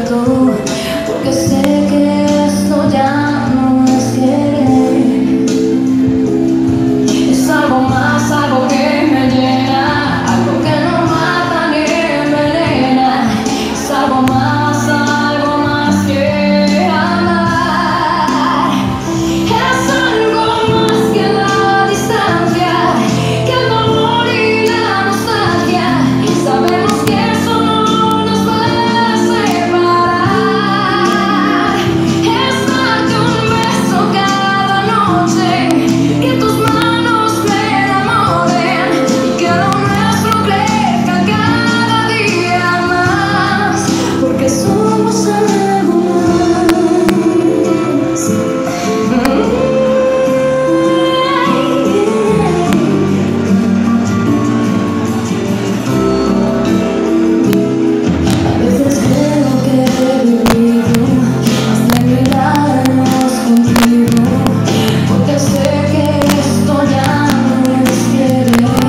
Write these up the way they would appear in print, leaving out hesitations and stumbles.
despierto, porque sé que esto ya no es querer. Es algo más, algo que me llena, algo que no mata ni envenena. Es algo más que amar. Es algo más que la distancia, que el dolor y la nostalgia. Sabemos que eso no nos va a separar. Es darte un beso cada noche, que tus manos me enamoren y que lo nuestro crezca cada día más, porque somos algo más. A veces creo que he vivido hasta olvidarnos contigo, porque sé que esto ya no es querer.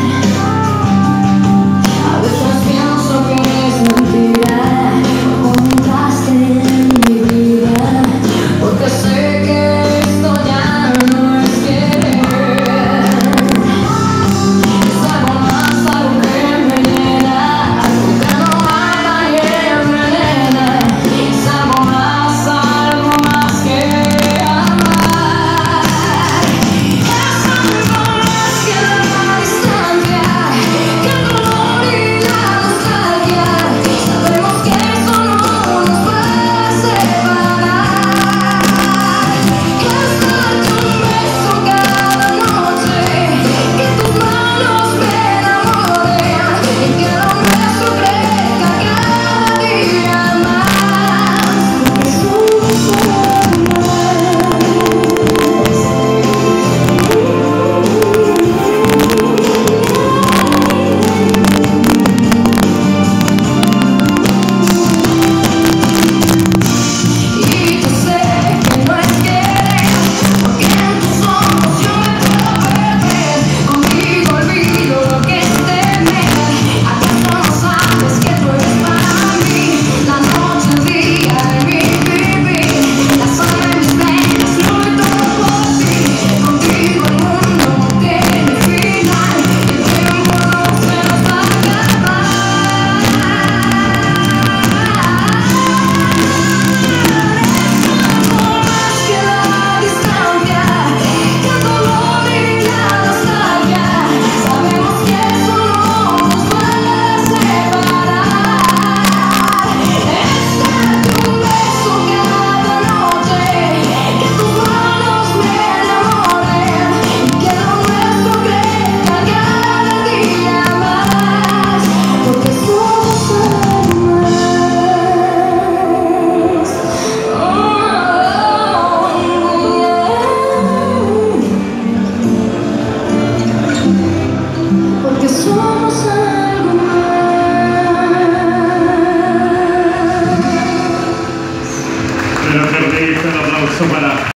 A veces pienso que es mentira, como entraste en mi vida, porque sé que esto ya no es querer. Es algo más, algo que me llena, algo que no mata ni envenena. Es algo más que amar. Es algo más que la distancia, que el dolor y la nostalgia. Sabemos que eso no nos va a separar. Es darte un beso cada noche, que tus manos me enamoren y que lo nuestro crezca cada día más, porque somos algo y yo sé que no es querer, porque en tus ojos yo me puedo perder. Contigo olvido lo que es temer. ¿Acaso no sabes que tú eres para mí la noche, el día de mi vivir? La sangre en mis venas, lo doy todo por ti. Contigo el mundo no tiene final, el tiempo no se nos va a acabar. Más que la distancia, que el dolor y la nostalgia. Sabemos que eso no nos va a separar. Es darte un beso cada noche, que tus manos me enamoren y que lo nuestro crezca cada día más, porque somos algo más. Porque somos algo más. Pero que un aplauso para